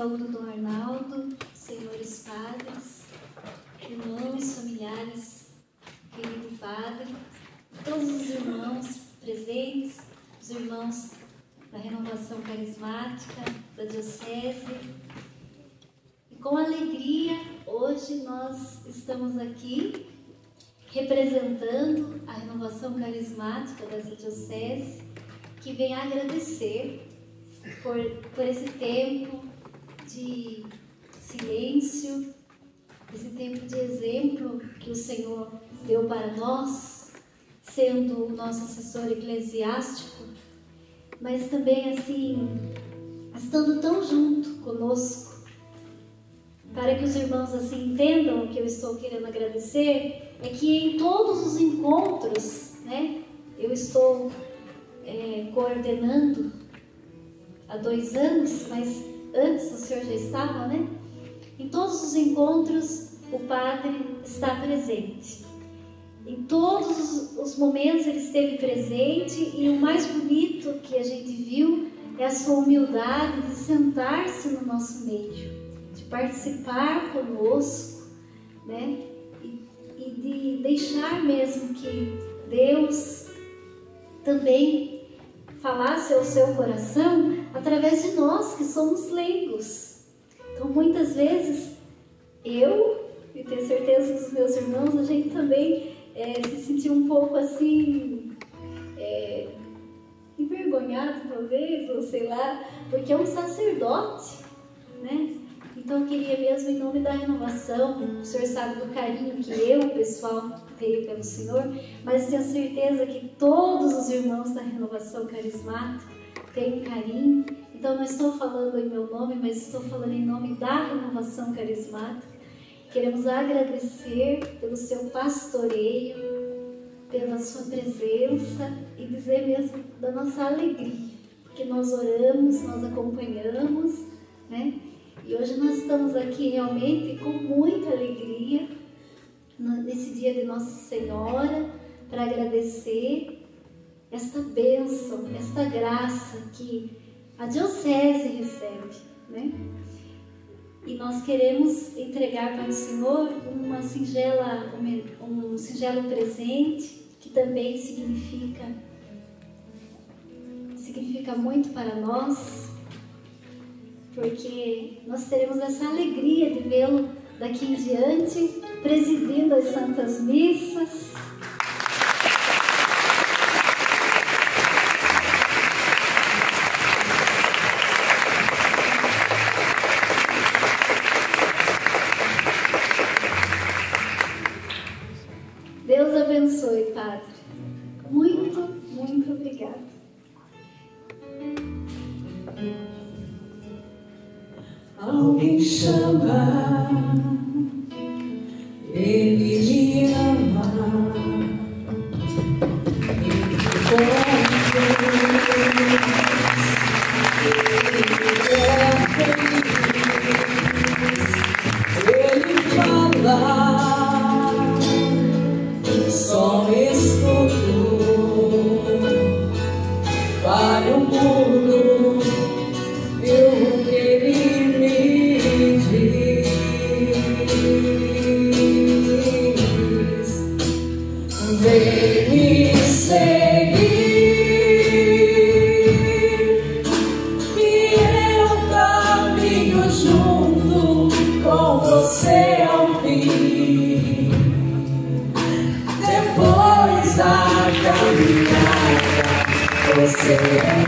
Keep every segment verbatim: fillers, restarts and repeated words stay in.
saúdo Dom Arnaldo, senhores padres, irmãos, familiares, querido padre, todos os irmãos presentes, os irmãos da Renovação Carismática, da Diocese. E com alegria, hoje nós estamos aqui representando a Renovação Carismática dessa Diocese, que vem agradecer por, por esse tempo de silêncio, esse tempo de exemplo que o Senhor deu para nós, sendo o nosso assessor eclesiástico, mas também assim, estando tão junto conosco, para que os irmãos assim entendam o que eu estou querendo agradecer, é que em todos os encontros, né, eu estou é, coordenando há dois anos, mas antes o senhor já estava, né? Em todos os encontros o padre está presente. Em todos os momentos ele esteve presente, e o mais bonito que a gente viu é a sua humildade de sentar-se no nosso meio, de participar conosco, né? E, e de deixar mesmo que Deus também falasse ao seu coração através de nós que somos leigos. Então muitas vezes eu, e tenho certeza que os meus irmãos, a gente também é, se sentiu um pouco assim é, envergonhado talvez, ou sei lá, porque é um sacerdote, né? Então eu queria mesmo, em nome da renovação, o senhor sabe do carinho que eu, o pessoal, tenho pelo senhor, mas tenho certeza que todos os irmãos da Renovação Carismática têm carinho. Então não estou falando em meu nome, mas estou falando em nome da Renovação Carismática. Queremos agradecer pelo seu pastoreio, pela sua presença, e dizer mesmo da nossa alegria, porque nós oramos, nós acompanhamos, né? E hoje nós estamos aqui realmente com muita alegria, nesse dia de Nossa Senhora, para agradecer esta bênção, esta graça que a Diocese recebe, né? E nós queremos entregar para o Senhor uma singela, um, um singelo presente, que também significa, significa muito para nós, porque nós teremos essa alegria de vê-lo daqui em diante, presidindo as Santas Missas. Deus abençoe, Padre. Muito, muito obrigada. Alguém chama, Ele me ama, Ele Ele fala, só escuto para o mundo eu Ele me diz. Vem me seguir, e eu caminho junto com você ao fim. Depois da caminhada, você é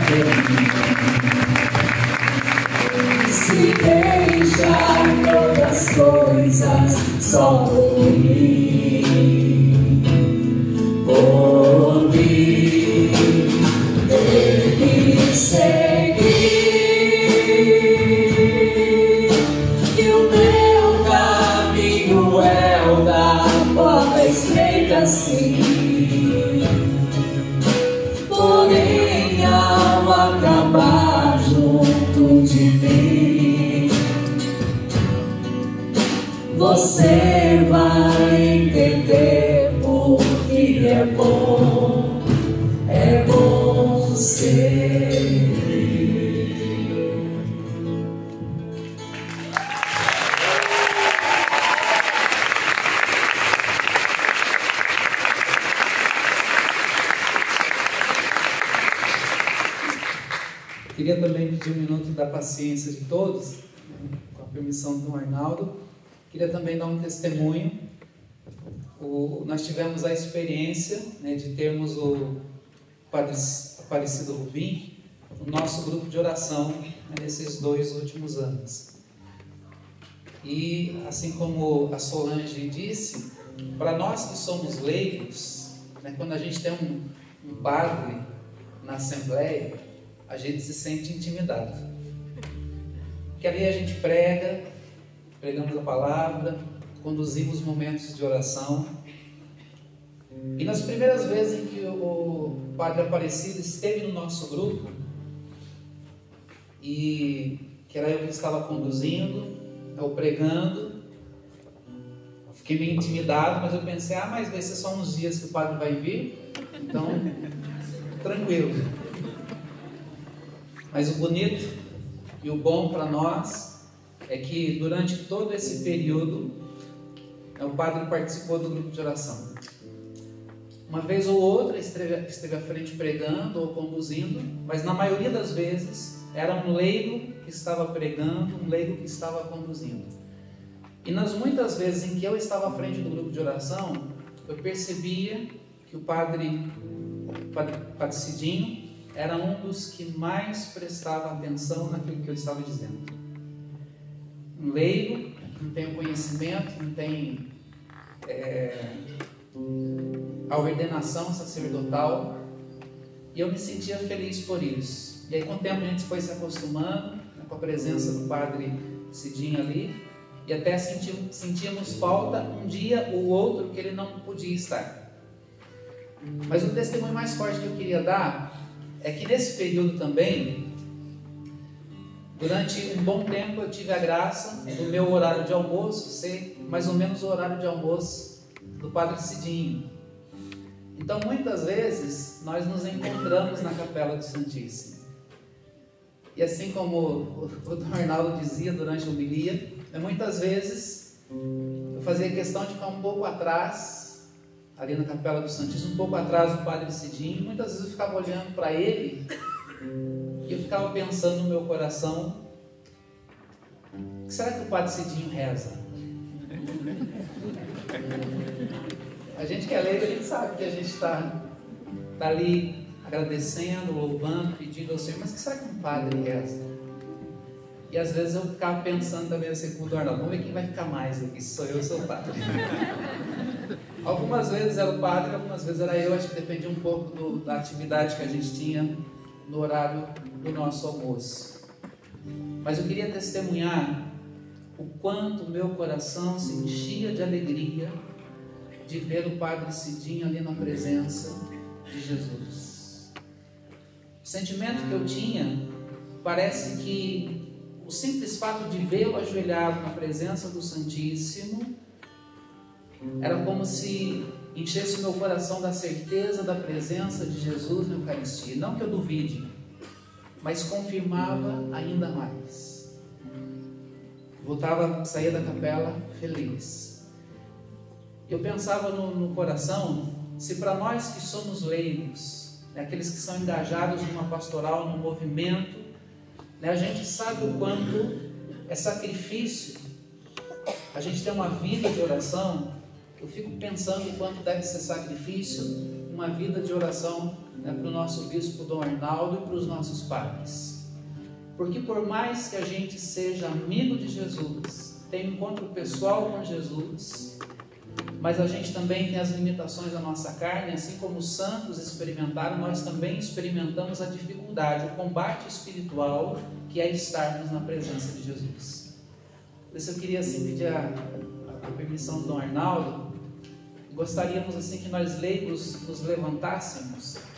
feliz. Se deixar todas as coisas só por mim, por mim, vem me seguir, que o meu caminho é o da porta estreita, sim. Porém, ao acabar junto de mim, você vai entender por que é bom, é bom ser. pedir um minuto da paciência de todos, com a permissão do Arnaldo. Queria também dar um testemunho. O, nós tivemos a experiência, né, de termos o Padre Aparecido Rubim no nosso grupo de oração, né, nesses dois últimos anos. E, assim como a Solange disse, para nós que somos leigos, né, quando a gente tem um, um padre na Assembleia, a gente se sente intimidado. Porque ali a gente prega, pregamos a palavra, conduzimos momentos de oração. E nas primeiras vezes em que o Padre Aparecido esteve no nosso grupo, e que era eu que estava conduzindo, eu pregando, fiquei meio intimidado, mas eu pensei, ah, mas vai ser só uns dias que o Padre vai vir, então, tranquilo. Mas o bonito e o bom para nós é que durante todo esse período o Padre participou do grupo de oração. Uma vez ou outra esteve, esteve à frente pregando ou conduzindo, mas na maioria das vezes era um leigo que estava pregando, um leigo que estava conduzindo. E nas muitas vezes em que eu estava à frente do grupo de oração, eu percebia que o Padre, o padre, padre Cidinho era um dos que mais prestava atenção naquilo que eu estava dizendo. Um leigo, não tem conhecimento, não tem é, a ordenação sacerdotal, e eu me sentia feliz por isso. E aí, com o tempo, a gente foi se acostumando, né, com a presença do Padre Cidinho ali, e até sentimos, sentíamos falta um dia ou outro que ele não podia estar. Mas o testemunho mais forte que eu queria dar é que nesse período também, durante um bom tempo, eu tive a graça do meu horário de almoço ser mais ou menos o horário de almoço do Padre Cidinho. Então, muitas vezes, nós nos encontramos na Capela do Santíssimo. E assim como o, o Dom Arnaldo dizia durante a homilia, muitas vezes eu fazia questão de ficar um pouco atrás, ali na Capela do Santíssimo, um pouco atrás do Padre Cidinho. Muitas vezes eu ficava olhando para ele e eu ficava pensando no meu coração, o que será que o Padre Cidinho reza? A gente que é leigo, a gente sabe que a gente está tá ali agradecendo, louvando, pedindo ao Senhor, mas o que será que um padre reza? E às vezes eu ficava pensando também assim com o Arnaldo, vamos ver quem vai ficar mais aqui, se sou eu ou sou o padre. Algumas vezes era o padre, algumas vezes era eu, acho que dependia um pouco do, da atividade que a gente tinha no horário do nosso almoço. Mas eu queria testemunhar o quanto o meu coração se enchia de alegria de ver o Padre Cidinho ali na presença de Jesus. O sentimento que eu tinha, parece que o simples fato de vê-lo ajoelhado na presença do Santíssimo era como se enchesse o meu coração da certeza da presença de Jesus na Eucaristia. Não que eu duvide, mas confirmava ainda mais. Voltava, saía da capela feliz. Eu pensava no, no coração, se para nós que somos leigos, né, aqueles que são engajados numa pastoral, num movimento, né, a gente sabe o quanto é sacrifício a gente ter uma vida de oração. Eu fico pensando o quanto deve ser sacrifício uma vida de oração, né, para o nosso bispo Dom Arnaldo e para os nossos padres. Porque por mais que a gente seja amigo de Jesus, tenha um encontro pessoal com Jesus, mas a gente também tem as limitações da nossa carne, assim como os santos experimentaram, nós também experimentamos a dificuldade, o combate espiritual que é estarmos na presença de Jesus. Por isso eu queria assim pedir a, a permissão do Dom Arnaldo. Gostaríamos assim que nós leigos nos levantássemos